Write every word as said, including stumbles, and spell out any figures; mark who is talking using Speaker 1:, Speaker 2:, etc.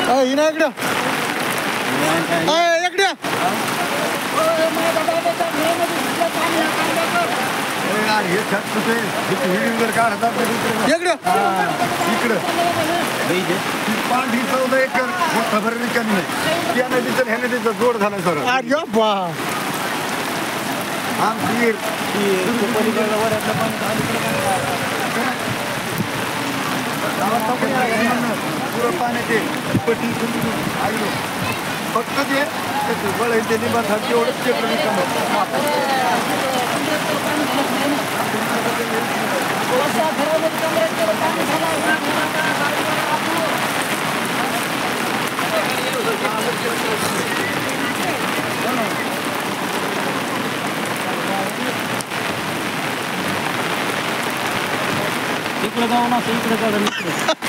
Speaker 1: हिना इकडं इकडे
Speaker 2: व्हिडिओ काढतात
Speaker 1: इकडं
Speaker 2: इकडं पांढरी चौदा एकर खबर कमी नाही त्या नदीचं ह्या नदीचं जोड झाला सर
Speaker 1: अरे बा
Speaker 2: आमची पुरं पाण्याचे पटी आलो फक्त ते बळ ते निबंधात एवढंच क्षेत्र रिकामं
Speaker 3: इकडे जाऊ ना इकडे